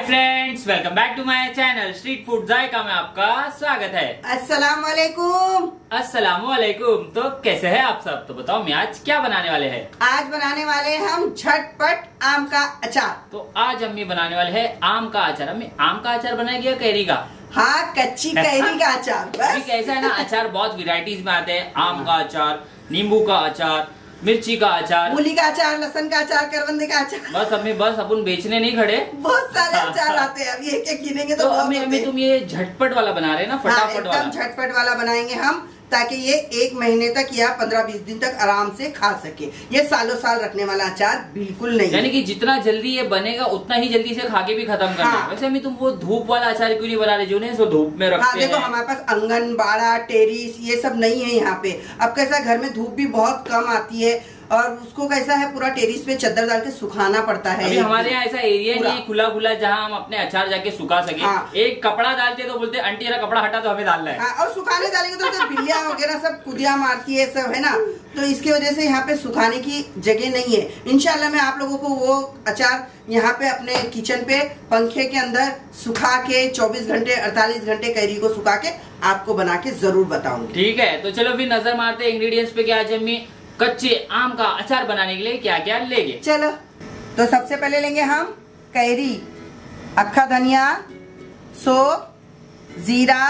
Friends, welcome back to my channel street food Jayka में आपका स्वागत है। अस्सलाम वालेकुम। अस्सलाम वालेकुम। तो कैसे हैं आप सब? तो बताओ मैं आज क्या बनाने वाले हैं? आज बनाने वाले हैं हम झटपट आम का अचार। तो आज अम्मी बनाने वाले हैं आम का अचार। अम्मी आम का अचार बनाएगी या कैरी का? हाँ, कच्ची कैरी का अचार। बस कैसा है ना, अचार बहुत वेराइटीज में आते हैं। आम का अचार, नींबू का अचार, मिर्ची का अचार, मूली का अचार, लहसुन का अचार, करवंदे का अचार। बस अम्मी बस अपन बेचने नहीं खड़े, बहुत सारे अचार आते हैं। अभी एक एक गिनेंगे तो अम्मी तुम ये झटपट वाला बना रहे हैं ना, फटाफट वाला? झटपट वाला बनाएंगे हम, ताकि ये 1 महीने तक या 15-20 दिन तक आराम से खा सके। ये सालों साल रखने वाला अचार बिल्कुल नहीं, यानी कि जितना जल्दी ये बनेगा उतना ही जल्दी से खा के भी खत्म करना है। वैसे अम्मी तुम वो धूप वाला अचार क्यों नहीं बना रहे जो नहीं सो धूप में रखते हैं? देखो हमारे पास आंगन बाड़ा टेरिस ये सब नहीं है यहाँ पे। अब कैसा घर में धूप भी बहुत कम आती है और उसको कैसा है पूरा टेरिस पे चादर डाल के सुखाना पड़ता है। अभी हमारे यहाँ ऐसा एरिया नहीं है खुला खुला जहाँ हम अपने अचार जाके सुखा सके। हाँ। एक कपड़ा डालते तो बोलते आंटी जरा कपड़ा हटा तो हमें डालना है। हाँ, और सुखाने डालेंगे तो बिल्लियाँ वगैरह सब कुदिया मारती है, सब है ना। तो इसकी वजह से यहाँ पे सुखाने की जगह नहीं है। इंशाल्लाह मैं आप लोगों को वो अचार यहाँ पे अपने किचन पे पंखे के अंदर सुखा के 24 घंटे 48 घंटे कैरी को सुखा के आपको बना के जरूर बताऊंगी। ठीक है, तो चलो फिर नजर मारते इंग्रेडिएंट्स पे। क्या अम्मी कच्चे आम का अचार बनाने के लिए क्या क्या लेंगे? चलो, तो सबसे पहले लेंगे हम कैरी, अक्खा धनिया, सौंफ, जीरा,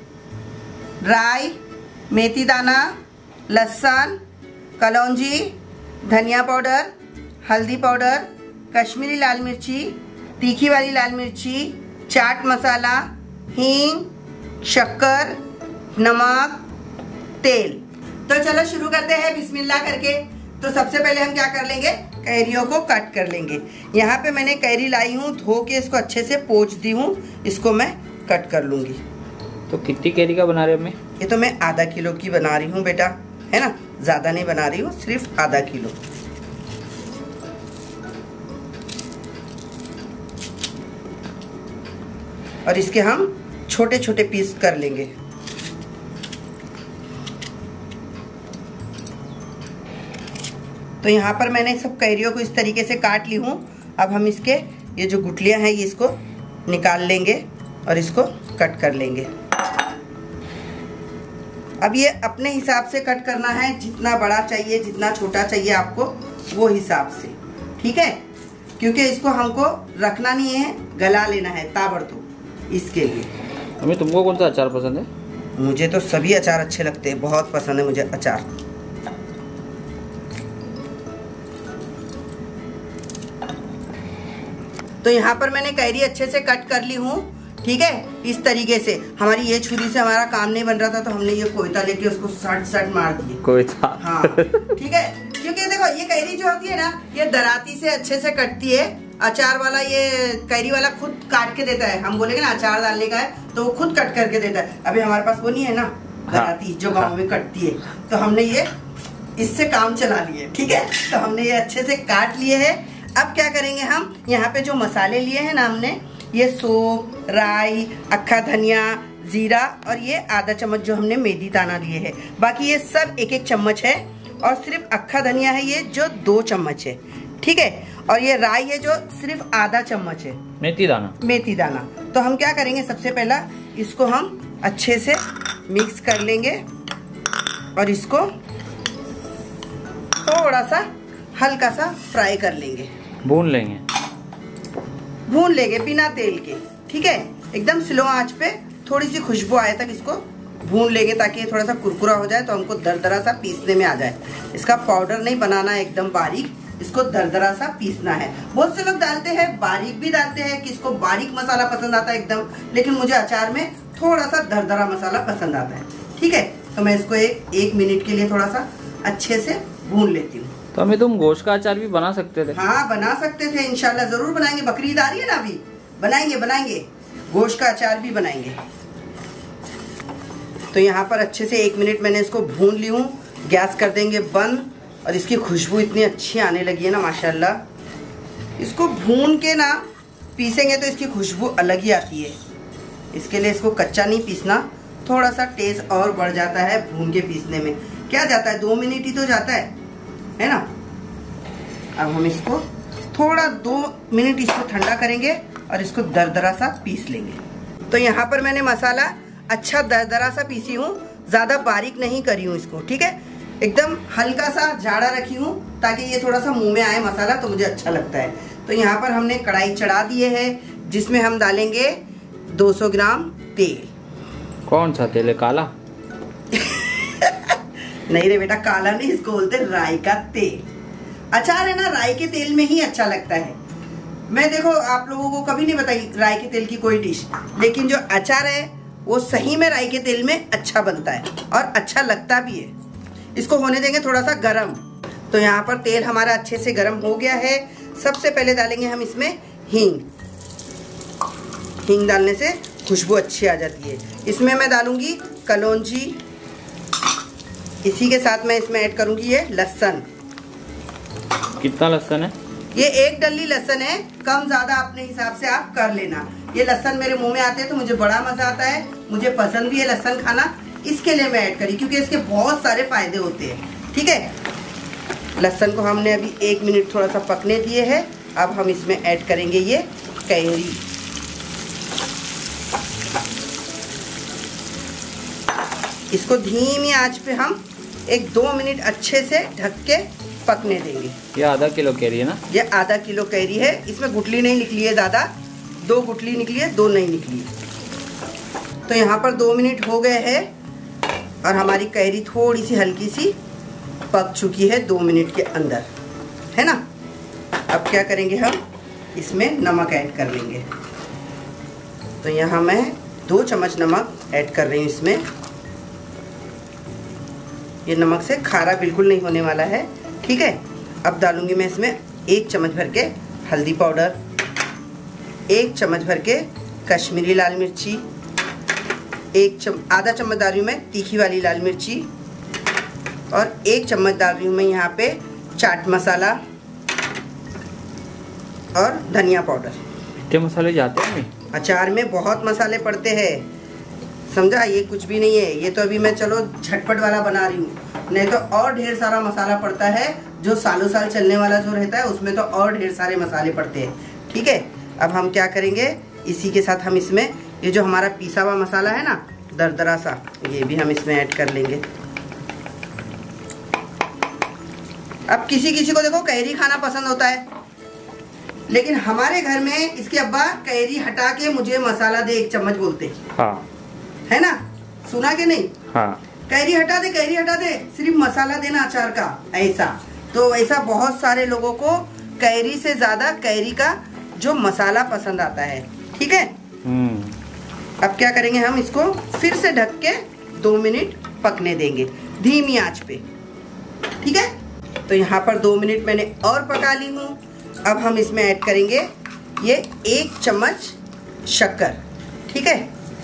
राई, मेथी दाना, लहसुन, कलौंजी, धनिया पाउडर, हल्दी पाउडर, कश्मीरी लाल मिर्ची, तीखी वाली लाल मिर्ची, चाट मसाला, हींग, शक्कर, नमक, तेल। तो चलो शुरू करते हैं बिस्मिल्लाह करके। तो सबसे पहले हम क्या कर लेंगे, कैरियों को कट कर लेंगे। यहाँ पे मैंने कैरी लाई हूँ, धो के इसको अच्छे से पोंछ दी हूँ। इसको मैं कट कर लूंगी। तो कितनी कैरी का बना रहे हो? ये तो मैं आधा किलो की बना रही हूँ बेटा, है ना, ज्यादा नहीं बना रही हूँ, सिर्फ आधा किलो। और इसके हम छोटे छोटे पीस कर लेंगे। तो यहाँ पर मैंने सब कैरियों को इस तरीके से काट ली हूँ। अब हम इसके ये जो गुठलियाँ हैं ये इसको निकाल लेंगे और इसको कट कर लेंगे। अब ये अपने हिसाब से कट करना है, जितना बड़ा चाहिए जितना छोटा चाहिए आपको वो हिसाब से, ठीक है। क्योंकि इसको हमको रखना नहीं है, गला लेना है ताबड़तोड़। इसके लिए अम्मी तुमको कौन सा अचार पसंद है? मुझे तो सभी अचार अच्छे लगते हैं, बहुत पसंद है मुझे अचार। तो यहाँ पर मैंने कैरी अच्छे से कट कर ली हूँ, ठीक है। इस तरीके से हमारी ये छुरी से हमारा काम नहीं बन रहा था तो हमने ये कोयता लेके उसको सट मार दिए। कोयता? हाँ, ठीक है। क्योंकि देखो ये कैरी जो होती है ना, ये दराती से अच्छे से कटती है। अचार वाला ये कैरी वाला खुद काट के देता है। हम बोलेंगे ना अचार डालने का है तो वो खुद कट करके देता है। अभी हमारे पास वो नहीं है ना दराती जो गाँव में कटती है, तो हमने ये इससे काम चला लिए, ठीक है। तो हमने ये अच्छे से काट लिए है। अब क्या करेंगे हम, यहाँ पे जो मसाले लिए हैं ना हमने, ये सौंफ, राई, अक्खा धनिया, जीरा और ये आधा चम्मच जो हमने मेथी दाना लिए है। बाकी ये सब 1-1 चम्मच है। और सिर्फ अक्खा धनिया है ये जो 2 चम्मच है, ठीक है। और ये राई है जो सिर्फ आधा चम्मच है। मेथी दाना। तो हम क्या करेंगे, सबसे पहला इसको हम अच्छे से मिक्स कर लेंगे और इसको थोड़ा सा हल्का सा फ्राई कर लेंगे, भून लेंगे बिना तेल के, ठीक है। एकदम स्लो आंच पे थोड़ी सी खुशबू आए तक इसको भून लेंगे, ताकि थोड़ा सा कुरकुरा हो जाए तो हमको दरदरा सा पीसने में आ जाए। इसका पाउडर नहीं बनाना है एकदम बारीक, इसको दरदरा सा पीसना है। बहुत से लोग डालते हैं बारीक भी डालते हैं, किसको बारीक मसाला पसंद आता है एकदम, लेकिन मुझे अचार में थोड़ा सा दरदरा मसाला पसंद आता है, ठीक है। तो मैं इसको एक मिनट के लिए थोड़ा सा अच्छे से भून लेती हूँ। तो हमें तुम गोश्त का अचार भी बना सकते थे? हाँ, बना सकते थे, इंशाल्लाह जरूर बनाएंगे। बकरीद आ रही है ना, अभी बनाएंगे गोश्त का अचार भी बनाएंगे। तो यहाँ पर अच्छे से 1 मिनट मैंने इसको भून ली हूँ। गैस कर देंगे बंद। और इसकी खुशबू इतनी अच्छी आने लगी है ना माशाल्लाह। इसको भून के ना पीसेंगे तो इसकी खुशबू अलग ही आती है। इसके लिए इसको कच्चा नहीं पीसना, थोड़ा सा टेस्ट और बढ़ जाता है भून के पीसने में। क्या जाता है, 2 मिनट ही तो जाता है ना। अब हम इसको थोड़ा 2 मिनट इसको ठंडा करेंगे और इसको दरदरा सा पीस लेंगे। तो यहाँ पर मैंने मसाला अच्छा दरदरा सा पीसी हूँ, ज्यादा बारीक नहीं करी हूँ इसको, ठीक है। एकदम हल्का सा जाड़ा रखी हूँ ताकि ये थोड़ा सा मुंह में आए मसाला, तो मुझे अच्छा लगता है। तो यहाँ पर हमने कढ़ाई चढ़ा दिए है जिसमें हम डालेंगे 200 ग्राम तेल। कौन सा तेल है? काला? नहीं रे बेटा, काला नहीं, इसको बोलते राई का तेल। अचार है ना, राई के तेल में ही अच्छा लगता है। मैं देखो आप लोगों को कभी नहीं बताई राई के तेल की कोई डिश, लेकिन जो अचार है वो सही में राई के तेल में अच्छा बनता है और अच्छा लगता भी है। इसको होने देंगे थोड़ा सा गरम। तो यहाँ पर तेल हमारा अच्छे से गरम हो गया है। सबसे पहले डालेंगे हम इसमें हींग। हींग डालने से खुशबू अच्छी आ जाती है। इसमें मैं डालूंगी कलौंजी। इसी के साथ मैं इसमें ऐड करूंगी ये लहसुन। कितना लहसुन है? ये 1 डल्ली लहसुन है, कम ज्यादा अपने हिसाब से आप कर लेना। ये लहसुन मेरे मुंह में आते हैं तो मुझे बड़ा मजा आता है, मुझे पसंद भी है लहसुन खाना, इसके लिए मैं ऐड करी, क्योंकि इसके बहुत सारे फायदे होते हैं, ठीक है। लहसुन को हमने अभी 1 मिनट थोड़ा सा पकने दिए है। अब हम इसमें ऐड करेंगे ये कैरी। इसको धीमी आंच पे हम 1-2 मिनट अच्छे से ढक के पकने देंगे। ये आधा किलो कैरी है ना? ये आधा किलो कैरी है। इसमें गुठली नहीं निकली है ज्यादा, 2 गुठली निकली है, 2 नहीं निकली है। तो यहाँ पर 2 मिनट हो गए हैं और हमारी कैरी थोड़ी सी हल्की सी पक चुकी है 2 मिनट के अंदर, है ना। अब क्या करेंगे, हम इसमें नमक ऐड कर लेंगे। तो यहाँ मैं 2 चम्मच नमक ऐड कर रही हूँ इसमें। ये नमक से खारा बिल्कुल नहीं होने वाला है, ठीक है। अब डालूंगी मैं इसमें 1 चम्मच भर के हल्दी पाउडर, 1 चम्मच भर के कश्मीरी लाल मिर्ची, आधा चम्मच डाल रही हूँ मैं तीखी वाली लाल मिर्ची, और 1 चम्मच डाल रही हूँ मैं यहाँ पे चाट मसाला और धनिया पाउडर। इतने मसाले जाते हैं? अचार में बहुत मसाले पड़ते हैं, समझा। ये कुछ भी नहीं है, ये तो अभी मैं चलो झटपट वाला बना रही हूँ, नहीं तो और ढेर सारा मसाला पड़ता है। जो सालों साल चलने वाला जो रहता है उसमें तो और ढेर सारे मसाले पड़ते हैं, ठीक है। अब हम क्या करेंगे, इसी के साथ हम इसमें ये जो हमारा पिसा हुआ मसाला है ना दरदरा सा, ये भी हम इसमें ऐड कर लेंगे। अब किसी किसी को देखो कैरी खाना पसंद होता है, लेकिन हमारे घर में इसके अब्बा कैरी हटा के मुझे मसाला दे 1 चम्मच बोलते। हाँ। है ना, सुना के नहीं? हाँ। कैरी हटा दे, कैरी हटा दे, सिर्फ मसाला देना अचार का, ऐसा। तो ऐसा बहुत सारे लोगों को कैरी से ज्यादा कैरी का जो मसाला पसंद आता है, ठीक है। अब क्या करेंगे, हम इसको फिर से ढक के 2 मिनट पकने देंगे धीमी आंच पे, ठीक है। तो यहाँ पर 2 मिनट मैंने और पका ली हूँ। अब हम इसमें ऐड करेंगे ये 1 चम्मच शक्कर, ठीक है।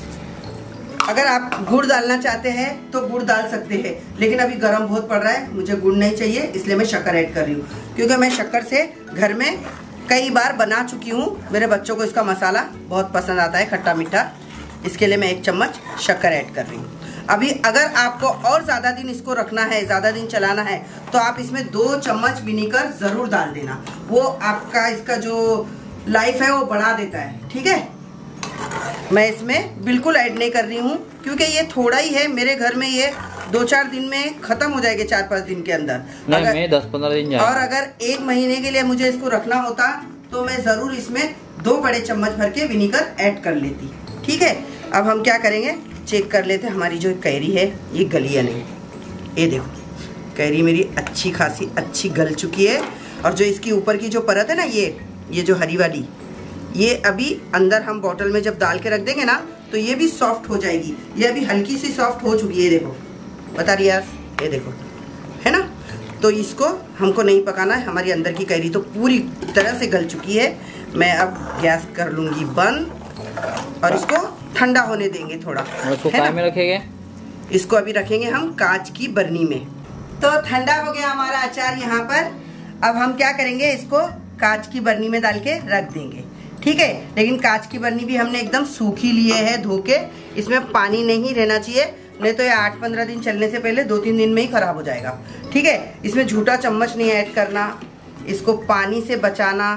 अगर आप गुड़ डालना चाहते हैं तो गुड़ डाल सकते हैं, लेकिन अभी गर्म बहुत पड़ रहा है, मुझे गुड़ नहीं चाहिए, इसलिए मैं शक्कर ऐड कर रही हूँ। क्योंकि मैं शक्कर से घर में कई बार बना चुकी हूँ, मेरे बच्चों को इसका मसाला बहुत पसंद आता है, खट्टा मीठा, इसके लिए मैं 1 चम्मच शक्कर ऐड कर रही हूँ। अभी अगर आपको और ज़्यादा दिन इसको रखना है, ज़्यादा दिन चलाना है, तो आप इसमें 2 चम्मच विनेगर ज़रूर डाल देना, वो आपका इसका जो लाइफ है वो बढ़ा देता है, ठीक है। मैं इसमें बिल्कुल ऐड नहीं कर रही हूँ, क्योंकि ये थोड़ा ही है। मेरे घर में ये 2-4 दिन में खत्म हो जाएगा, 4-5 दिन के अंदर। नहीं, मैं 10-15 दिन जाएगा। और अगर 1 महीने के लिए मुझे इसको रखना होता तो मैं ज़रूर इसमें 2 बड़े चम्मच भर के विनेगर ऐड कर लेती, ठीक है। अब हम क्या करेंगे, चेक कर लेते हैं हमारी जो कैरी है ये गली या नहीं। ये देखो कैरी मेरी अच्छी खासी अच्छी गल चुकी है, और जो इसकी ऊपर की जो परत है ना, ये जो हरी वाली, ये अभी अंदर हम बोतल में जब डाल के रख देंगे ना तो ये भी सॉफ्ट हो जाएगी। ये अभी हल्की सी सॉफ्ट हो चुकी है, देखो बता रही है, ये देखो, है ना। तो इसको हमको नहीं पकाना है, हमारी अंदर की कैरी तो पूरी तरह से गल चुकी है। मैं अब गैस कर लूँगी बंद और इसको ठंडा होने देंगे थोड़ा। इसको काय में रखेंगे? इसको अभी रखेंगे हम कांच की बरनी में। तो ठंडा हो गया हमारा अचार यहाँ पर। अब हम क्या करेंगे, इसको कांच की बरनी में डाल के रख देंगे, ठीक है। लेकिन कांच की बरनी भी हमने एकदम सूखी लिए है धो के, इसमें पानी नहीं रहना चाहिए, नहीं तो ये 8-15 दिन चलने से पहले 2-3 दिन में ही खराब हो जाएगा, ठीक है। इसमें झूठा चम्मच नहीं ऐड करना, इसको पानी से बचाना,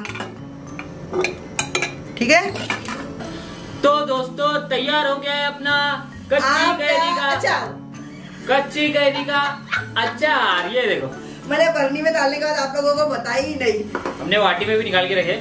ठीक है। तो दोस्तों तैयार हो गया है अपना कच्ची कैरी का अचार। कच्ची कैरी का अचार। ये देखो मैंने बरनी में डालने के बाद आप लोगों को बताया ही नहीं, हमने वाटी में भी निकाल के रखे।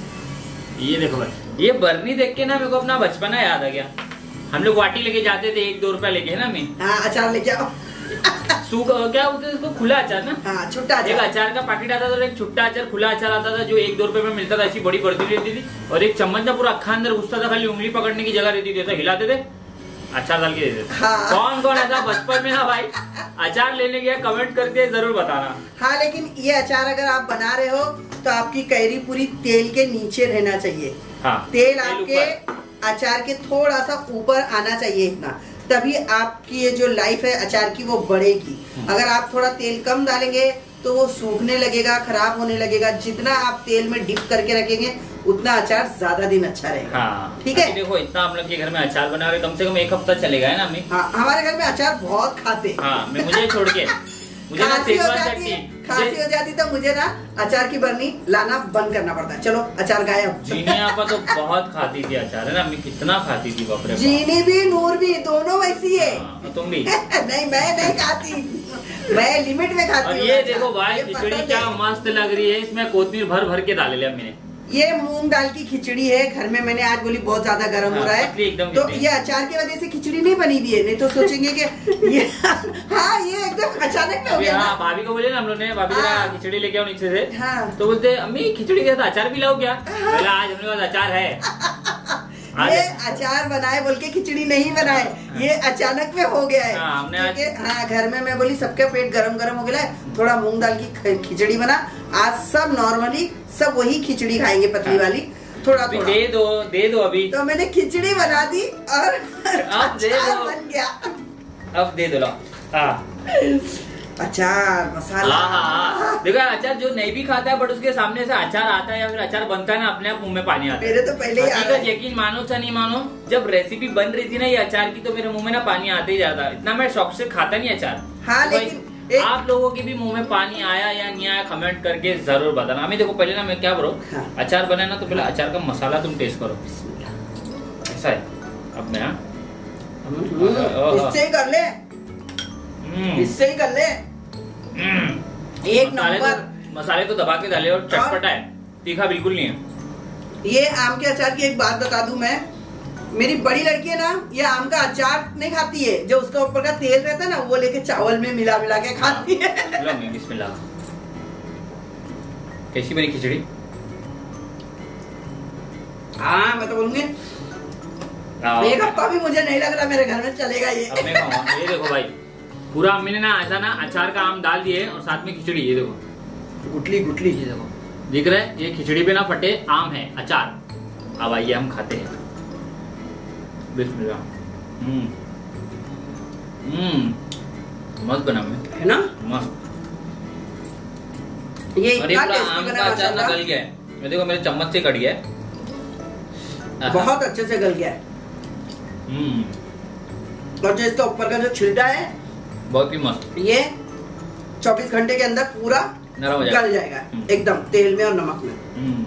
ये देखो भाई, ये बरनी देख के ना मेरे को अपना बचपना याद आ गया। हम लोग वाटी लेके जाते थे 1-2 रुपया लेके, है ना मैं। हाँ, अचार लेके आओ। क्या बोलते हैं इसको, खुला अचार ना। हाँ, छुट्टा अचार। एक अचार का पैकेट आता था और एक छुट्टा अचार, खुला अचार आता था जो 1-2 रुपए में मिलता था। ऐसी बड़ी बर्दी रहती थी और एक चम्मच ना पूरा अक्खा अंदर घुसता था, खाली उंगली पकड़ने की जगह रहती थी, तो हिलाते थे, अचार डाल के देते थे। हाँ। कौन कौन ऐसा बचपन में ना भाई अचार लेने गया, कमेंट करके जरूर बताना। हाँ, लेकिन ये अचार अगर आप बना रहे हो तो आपकी कैरी पूरी तेल के नीचे रहना चाहिए। हाँ, तेल आपके अचार के थोड़ा सा ऊपर आना चाहिए, इतना, तभी आपकी ये जो लाइफ है अचार की वो बढ़ेगी। अगर आप थोड़ा तेल कम डालेंगे तो वो सूखने लगेगा, खराब होने लगेगा। जितना आप तेल में डिप करके रखेंगे उतना अचार ज्यादा दिन अच्छा रहेगा। हाँ, ठीक है। देखो इतना हम लोग के घर में अचार बना रहे, कम से कम 1 हफ्ता चलेगा, है ना अम्मी। हाँ, हमारे घर में अचार बहुत खाते। हाँ, मुझे छोड़ के मुझे ना खांसी हो जाती तो मुझे ना अचार की बरनी लाना बंद करना पड़ता है। चलो अचार गायब। जीनी आपा तो बहुत खाती थी अचार, है ना अम्मी, कितना खाती थी बाप रे बाप। जीनी भी नूर भी दोनों वैसी है। तुम भी नहीं, मैं नहीं खाती, मैं लिमिट में खाती और हूँ। ये देखो भाई खिचड़ी क्या मस्त लग रही है, इसमें कोथिमीर भर भर के डाले लिया मैंने। ये मूंग दाल की खिचड़ी है, घर में मैंने आज बोली बहुत ज्यादा गर्म हो रहा है, तो ये अचार की वजह से खिचड़ी नहीं बनी हुई है, नहीं तो सोचेंगे कि ये हाँ, ये एकदम अचानक में हो गया। हाँ, भाभी को बोले ना हम लोग ने, भाभी खिचड़ी लेके आओ नीचे से। हाँ। तो बोलते अम्मी खिचड़ी के साथ अचार भी लाओ क्या। बोला आज हमने पास अचार है। ये अचार बनाए बोल के खिचड़ी नहीं बनाए, ये अचानक में हो गया है। हाँ, घर में मैं बोली सबके पेट गरम हो गया है, थोड़ा मूंग दाल की खिचड़ी बना। आज सब नॉर्मली सब वही खिचड़ी खाएंगे, पतली वाली, थोड़ा दे दो अभी। तो मैंने खिचड़ी बना दी और अब दे दो, बन गया। अब दे दो। अचार मसाला। हाँ, देखो अचार जो नहीं भी खाता है बट उसके सामने से अचार आता है या फिर अचार बनता है ना, अपने आप मुंह में पानी आता है। मेरे तो पहले ही यकीन मानो चाहे नहीं मानो, जब रेसिपी बन रही थी ना ये अचार की, तो मेरे मुंह में ना पानी आते ही जाता। इतना मैं शौक से खाता नहीं अचार। हाँ, लेकिन आप लोगों के भी मुंह में पानी आया या नहीं आया कमेंट करके जरूर बताना। हमें देखो पहले ना मैं क्या करो, अचार बनाए ना तो पहले अचार का मसाला तुम टेस्ट करो, ऐसा है। अब मैं इससे ही कर ले, इससे ही कर ले। एक नंबर। मसाले तो दबा के डाले और चटपटा है, तीखा बिल्कुल नहीं है। ये आम के अचार की एक बात बता दूं मैं, मेरी बड़ी लड़की है ना, ये आम का अचार नहीं खाती है, जो उसका ऊपर का तेल रहता है ना वो लेके चावल में मिला के खाती है। बिस्मिल्लाह। कैसी बनी खिचड़ी? हाँ, मैं तो बोलूंगी 1 हफ्ता भी मुझे नहीं लग रहा मेरे घर में चलेगा ये। अब मैं खाऊंगा। ये देखो भाई पूरा अम्मी ने ना ऐसा ना अचार का आम डाल दिए और साथ में खिचड़ी। ये देखो गुटली, ये देखो दिख रहा है, ये खिचड़ी पे ना फटे आम है अचार। अब आइए हम खाते हैं। बिस्मिल्लाह। मस्त बना है ना, मस्त। ये और पूरा आम का अचार ना गल गया है, मैं देखो मेरे चम्मच से कट गया है, बहुत अच्छे से गल गया है। और जो इसका ऊपर का जो छिलका है बहुत ही मस्त, ये 24 घंटे के अंदर पूरा नरम गल जाएगा एकदम तेल में और नमक में।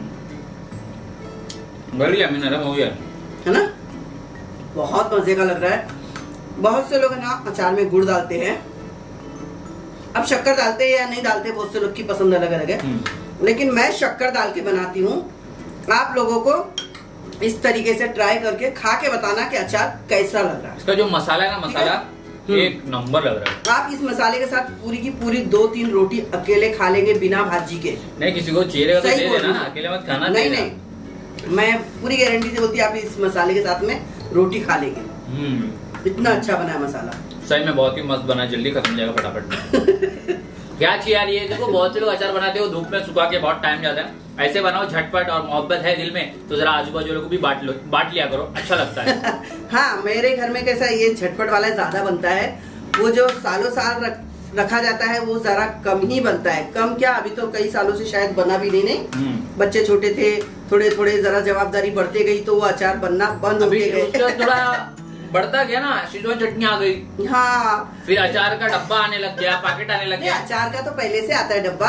गल गया, नरम हो गया है ना, बहुत मजे का लग रहा है। बहुत से लोग ना अचार में गुड़ डालते हैं, अब शक्कर डालते हैं या नहीं डालते, बहुत से लोग की पसंद अलग अलग है, लेकिन मैं शक्कर डाल के बनाती हूँ। आप लोगों को इस तरीके से ट्राई करके खा के बताना कि अचार कैसा लग रहा है। इसका जो मसाला है ना, मसाला एक नंबर लग रहा है। आप इस मसाले के साथ पूरी की पूरी 2-3 रोटी अकेले खा लेंगे बिना भाजी के। नहीं, किसी को चेहरे का तो दे देना, अकेले मत खाना। नहीं, मैं पूरी गारंटी से बोलती हूँ आप इस मसाले के साथ में रोटी खा लेंगे। इतना अच्छा बना है मसाला, सही में बहुत ही मस्त बना, जल्दी खत्म जाएगा फटाफट। क्या चाहिए यार, ये देखो बहुत से लोग अचार बनाते हो धूप में सुखा के, बहुत टाइम जाता है। ऐसे बनाओ झटपट, और मोहब्बत है दिल में तो जरा आजू बाजू लोगों को भी बांट लिया करो, अच्छा लगता है। हाँ, मेरे घर में कैसा ये झटपट वाला ज्यादा बनता है, वो जो सालों साल रखा जाता है वो जरा कम ही बनता है। कम क्या, अभी तो कई सालों से शायद बना भी नहीं। बच्चे छोटे थे, थोड़े थोड़े जरा जवाबदारी बढ़ते गई तो वो अचार बनना बंद हो गया। थोड़ा बढ़ता गया ना, शेजवान चटनी आ गई। हाँ, फिर अचार का डब्बा आने लग गया, पैकेट आने लग गया। अचार का तो पहले से आता है डब्बा,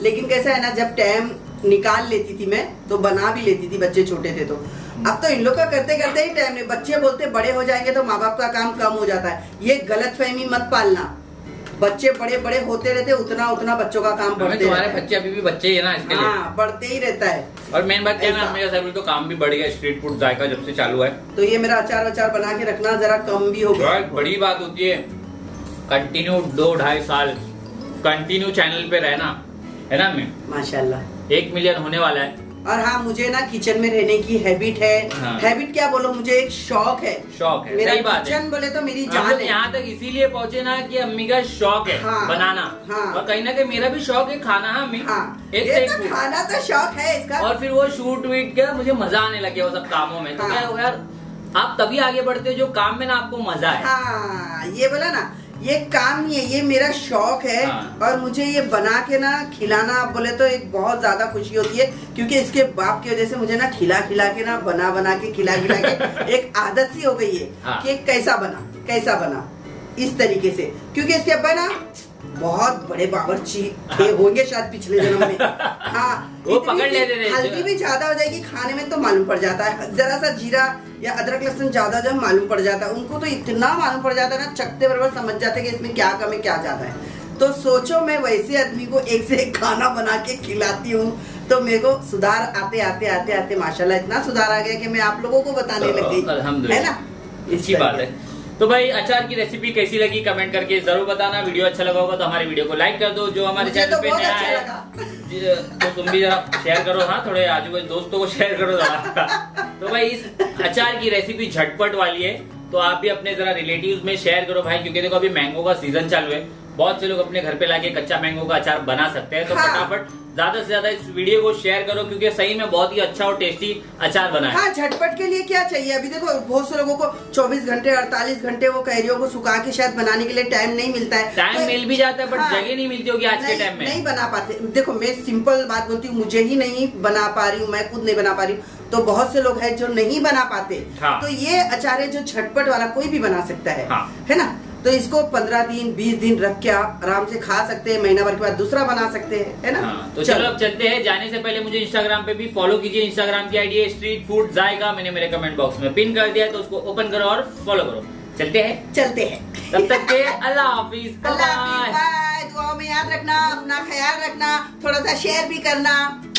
लेकिन कैसा है ना, जब टाइम निकाल लेती थी मैं तो बना भी लेती थी, बच्चे छोटे थे तो। अब तो इन लोग का करते करते ही टाइम नहीं, बच्चे बोलते बड़े हो जाएंगे तो माँ बाप का काम कम हो जाता है। ये गलतफहमी मत पालना, बच्चे बड़े बड़े होते रहते उतना उतना बच्चों का काम बढ़ते। तुम्हारे बच्चे अभी भी बच्चे ही है ना, इसके लिए बढ़ते ही रहता है। और मेन बात क्या है ना, मेरा तो काम भी बढ़ गया, स्ट्रीट फूड जायका जब से चालू है तो ये मेरा अचार बना के रखना जरा कम भी हो गया। बड़ी बात होती है कंटिन्यू 2-2.5 साल कंटिन्यू चैनल पे रहना, है ना। मैं माशाल्लाह 1 मिलियन होने वाला है। और हाँ, मुझे ना किचन में रहने की हैबिट है। हाँ। हैबिट क्या बोलो, मुझे एक शौक है। मेरा सही बात किचन बोले तो मेरी जान है। यहाँ तक इसीलिए पहुँचे ना कि अम्मी का शौक है बनाना। और कहीं ना कहीं मेरा भी शौक है खाना। हाँ अम्मी, एक तो खाना तो शौक है इसका। और फिर वो शूट वीट का मुझे मजा आने लगे वो सब कामों में। तो क्या हो यार, आप तभी आगे बढ़ते हो जो काम में ना आपको मजा है। हाँ, ये बोला ना, ये काम नहीं है, ये मेरा शौक है। और मुझे ये बना के ना खिलाना, आप बोले तो एक बहुत ज्यादा खुशी होती है, क्योंकि इसके बाप की वजह से मुझे ना खिला के ना बना के खिला के एक आदत सी हो गई है कि कैसा बना इस तरीके से। क्योंकि इसके अब्बा ना बहुत बड़े बावर्ची थे, होंगे शायद पिछले जन्म में। हाँ, वो पकड़ लेते थे। हल्दी भी ज्यादा हो जाएगी खाने में तो मालूम पड़ जाता है, जरा सा जीरा या अदरक लहसुन ज्यादा जब मालूम पड़ जाता है। उनको तो इतना मालूम पड़ जाता है ना, चखते बराबर समझ जाते हैं कि इसमें क्या कम है क्या ज्यादा है। तो सोचो मैं वैसे आदमी को एक से एक खाना बना के खिलाती हूँ, तो मेरे को सुधार आते माशाल्लाह इतना सुधार आ गया कि मैं आप लोगों को बताने लग गई, है ना। अच्छी बात है। तो भाई अचार की रेसिपी कैसी लगी कमेंट करके जरूर बताना। वीडियो अच्छा लगा होगा तो हमारे वीडियो को लाइक कर दो। जो हमारे चैनल पे नया है तो तुम भी जरा शेयर करो। हाँ, थोड़े आजू बाजू दोस्तों को शेयर करो जरा। तो भाई इस अचार की रेसिपी झटपट वाली है, तो आप भी अपने जरा रिलेटिव्स में शेयर करो भाई, क्योंकि देखो अभी मैंगो का सीजन चालू है, बहुत से लोग अपने घर पे लाके कच्चा मैंगो का अचार बना सकते हैं। तो फटाफट ज्यादा से ज्यादा इस वीडियो को शेयर करो, क्योंकि सही में बहुत ही अच्छा और टेस्टी अचार बना है। हाँ, झटपट के लिए क्या चाहिए, अभी देखो बहुत से लोगों को 24 घंटे 48 घंटे वो कैरियों को सुखा के शायद बनाने के लिए टाइम नहीं मिलता है। टाइम मिल भी जाता है बट जगह नहीं मिलती होगी आज के टाइम में, नहीं बना पाते। देखो मैं सिंपल बात बोलती हूँ, मुझे ही नहीं बना पा रही हूँ, मैं खुद नहीं बना पा रही हूँ, तो बहुत से लोग हैं जो नहीं बना पाते। तो ये अचार है जो झटपट वाला कोई भी बना सकता है ना। तो इसको 15 दिन 20 दिन रख के आप आराम से खा सकते हैं, महीना भर के बाद दूसरा बना सकते हैं, है ना। तो चलो अब चलते हैं। जाने से पहले मुझे इंस्टाग्राम पे भी फॉलो कीजिए। इंस्टाग्राम की आईडी है स्ट्रीट फूड जायका, मैंने मेरे कमेंट बॉक्स में पिन कर दिया है, तो उसको ओपन करो और फॉलो करो। चलते हैं तब तक के अल्लाह हाफिज, बाय। दुआओं में याद रखना, अपना ख्याल रखना, थोड़ा सा शेयर भी करना।